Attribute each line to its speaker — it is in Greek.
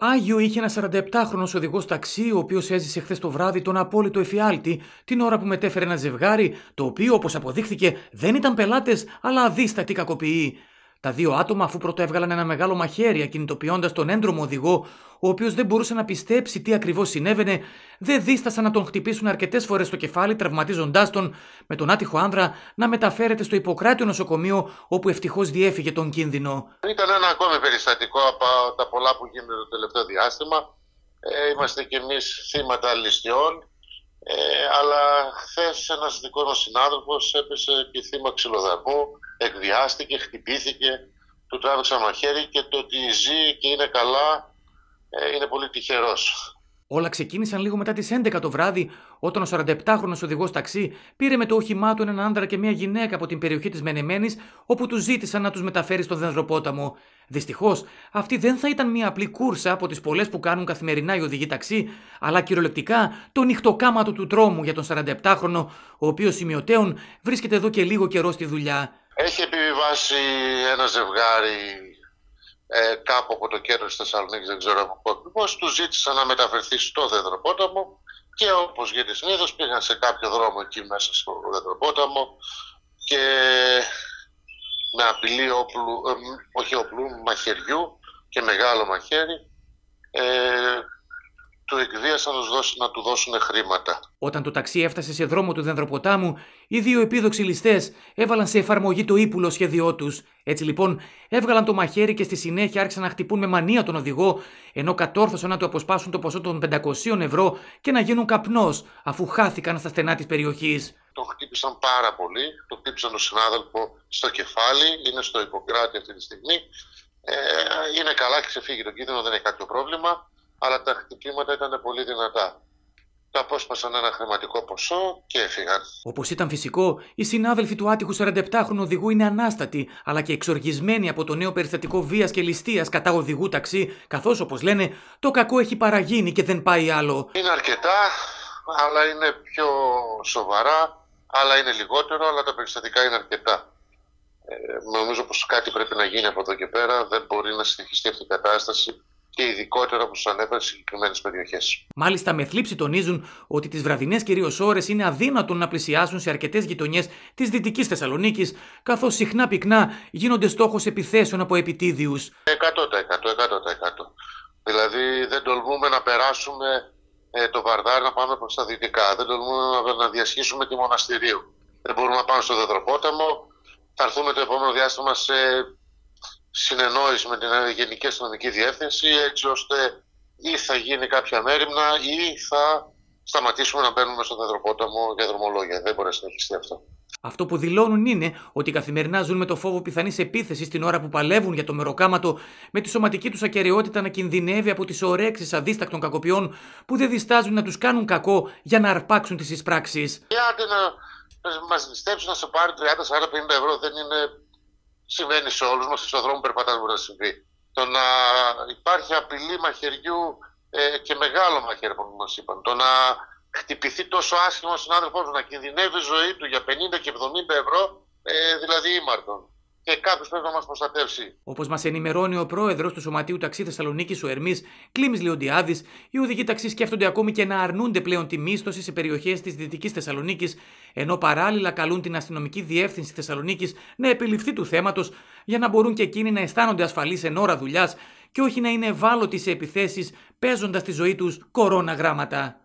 Speaker 1: Άγιο είχε ένα 47χρονο οδηγός ταξί, ο οποίος έζησε χθες το βράδυ τον απόλυτο εφιάλτη, την ώρα που μετέφερε ένα ζευγάρι, το οποίο, όπως αποδείχθηκε, δεν ήταν πελάτες, αλλά αδίστατοι κακοποιοί. Τα δύο άτομα, αφού πρώτα έβγαλαν ένα μεγάλο μαχαίρι, ακινητοποιώντας τον έντρομο οδηγό, ο οποίος δεν μπορούσε να πιστέψει τι ακριβώς συνέβαινε, δεν δίστασαν να τον χτυπήσουν αρκετές φορές στο κεφάλι, τραυματίζοντάς τον, με τον άτυχο άνδρα να μεταφέρεται στο Ιπποκράτειο νοσοκομείο, όπου ευτυχώς διέφυγε τον κίνδυνο.
Speaker 2: Ήταν ένα ακόμη περιστατικό από τα πολλά που γίνονται το τελευταίο διάστημα. Είμαστε κι εμείς θύματα ληστειών, αλλά χθες ένας δικός μας συνάδελφος έπεσε και θύμα ξυλοδαρμού, εκβιάστηκε, χτυπήθηκε, του τράβηξαν μαχαίρι και το ότι ζει και είναι καλά είναι πολύ τυχερός.
Speaker 1: Όλα ξεκίνησαν λίγο μετά τις 11 το βράδυ, όταν ο 47χρονος οδηγός ταξί πήρε με το όχημά του έναν άντρα και μια γυναίκα από την περιοχή της Μενεμένης, όπου τους ζήτησαν να τους μεταφέρει στο Δενδροπόταμο. Δυστυχώς, αυτή δεν θα ήταν μια απλή κούρσα από τις πολλές που κάνουν καθημερινά οι οδηγοί ταξί, αλλά κυριολεκτικά το νυχτοκάματο του τρόμου για τον 47χρονο, ο οποίος σημειωτέων βρίσκεται εδώ και λίγο καιρό στη δουλειά.
Speaker 2: Έχει επιβιβάσει ένα ζευγάρι κάπου από το κέντρο της Θεσσαλονίκης, δεν ξέρω από πού ακριβώς, του ζήτησαν να μεταφερθεί στο Δενδροπόταμο και όπως γίνεται συνήθως πήγαν σε κάποιο δρόμο εκεί μέσα στο Δενδροπόταμο και με απειλή μαχαιριού και μεγάλο μαχαίρι του εκβίασαν να του δώσουν χρήματα.
Speaker 1: Όταν το ταξί έφτασε σε δρόμο του Δενδροποτάμου, οι δύο επίδοξοι ληστές έβαλαν σε εφαρμογή το ύπουλο σχέδιό τους. Έτσι λοιπόν, έβγαλαν το μαχαίρι και στη συνέχεια άρχισαν να χτυπούν με μανία τον οδηγό, ενώ κατόρθωσαν να του αποσπάσουν το ποσό των 500 ευρώ και να γίνουν καπνός, αφού χάθηκαν στα στενά της περιοχής.
Speaker 2: Τον χτύπησαν πάρα πολύ, τον χτύπησαν τον συνάδελφο στο κεφάλι, είναι στο Ιπποκράτη αυτή τη στιγμή. Είναι καλά και ξεφύγει τον κίνδυνο, δεν έχει κάποιο πρόβλημα, αλλά τα χτυπήματα ήταν πολύ δυνατά. Τα απόσπασαν ένα χρηματικό ποσό και έφυγαν.
Speaker 1: Όπως ήταν φυσικό, οι συνάδελφοι του άτυχου 47χρονου οδηγού είναι ανάστατοι, αλλά και εξοργισμένοι από το νέο περιστατικό βίας και ληστείας κατά οδηγού ταξί, καθώς, όπως λένε, το κακό έχει παραγίνει και δεν πάει άλλο.
Speaker 2: Είναι αρκετά, αλλά είναι πιο σοβαρά, άλλα είναι λιγότερο, αλλά τα περιστατικά είναι αρκετά. Νομίζω πως κάτι πρέπει να γίνει από εδώ και πέρα, δεν μπορεί να συνεχιστεί αυτή η κατάσταση. Και ειδικότερα όπως τους ανέφερε σε συγκεκριμένες περιοχές.
Speaker 1: Μάλιστα, με θλίψη τονίζουν ότι τις βραδινές κυρίως ώρες είναι αδύνατον να πλησιάσουν σε αρκετές γειτονιές της Δυτικής Θεσσαλονίκης, καθώς συχνά πυκνά γίνονται στόχος επιθέσεων από επιτίδιους.
Speaker 2: 100%. Δηλαδή δεν τολμούμε να περάσουμε το Βαρδάρι να πάμε προς τα δυτικά. Δεν τολμούμε να διασχίσουμε τη Μοναστηρίου. Δεν μπορούμε να πάμε στο Δενδροπόταμο. Θα έρθουμε το επόμενο διάστημα σε συνεννόηση με την Γενική Αστυνομική Διεύθυνση, έτσι ώστε ή θα γίνει κάποια μέριμνα ή θα σταματήσουμε να μπαίνουμε στο Δενδροπόταμο για δρομολόγια. Δεν μπορεί να συνεχιστεί αυτό.
Speaker 1: Αυτό που δηλώνουν είναι ότι καθημερινά ζουν με το φόβο πιθανής επίθεσης την ώρα που παλεύουν για το μεροκάματο, με τη σωματική τους ακεραιότητα να κινδυνεύει από τις ορέξεις αδίστακτων κακοποιών που δεν διστάζουν να τους κάνουν κακό για να αρπάξουν τις εισπράξεις.
Speaker 2: Άντε να μας ληστέψουν, να σε πάρει 30, 40, 50 ευρώ δεν είναι. Συμβαίνει σε όλους μας, στον δρόμο περπατάς μπορεί να συμβεί. Το να υπάρχει απειλή μαχαιριού και μεγάλο μαχαίρι, όπως μας είπαν, το να χτυπηθεί τόσο άσχημα ο συνάδελφός να κινδυνεύει η ζωή του για 50 και 70 ευρώ, δηλαδή ήμαρτον. Και κάποιος πρέπει να μας προστατεύσει.
Speaker 1: Όπως μας ενημερώνει ο πρόεδρος του Σωματείου Ταξί Θεσσαλονίκης, ο Ερμής Κλίμης Λεοντιάδης, οι οδηγοί ταξί σκέφτονται ακόμη και να αρνούνται πλέον τη μίσθωση σε περιοχές της Δυτικής Θεσσαλονίκης, ενώ παράλληλα καλούν την Αστυνομική Διεύθυνση Θεσσαλονίκης να επιληφθεί του θέματος για να μπορούν και εκείνοι να αισθάνονται ασφαλείς εν ώρα δουλειάς και όχι να είναι ευάλωτοι σε επιθέσεις παίζοντας τη ζωή τους κορώνα γράμματα.